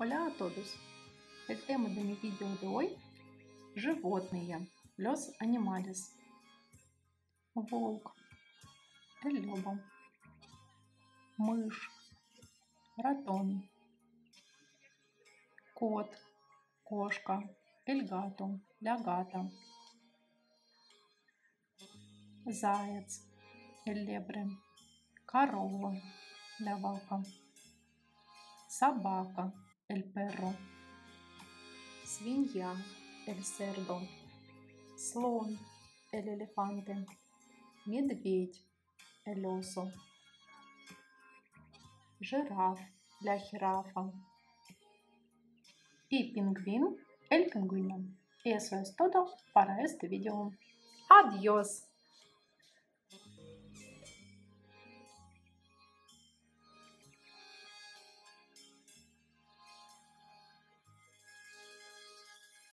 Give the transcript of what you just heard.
Hola a todos. El tema de mi vídeo de hoy – животные, los animales. Волк, el lobo, мышь, ratón, кот, кошка, el gato, la gata, заяц, el liebre, корова, la vaca, собака, el perro, свинья, el cerdo, слон, el elefante, медведь, el oso, жираф, la jirafa y pingüín, el pingüino. Y eso es todo para este video. Adiós.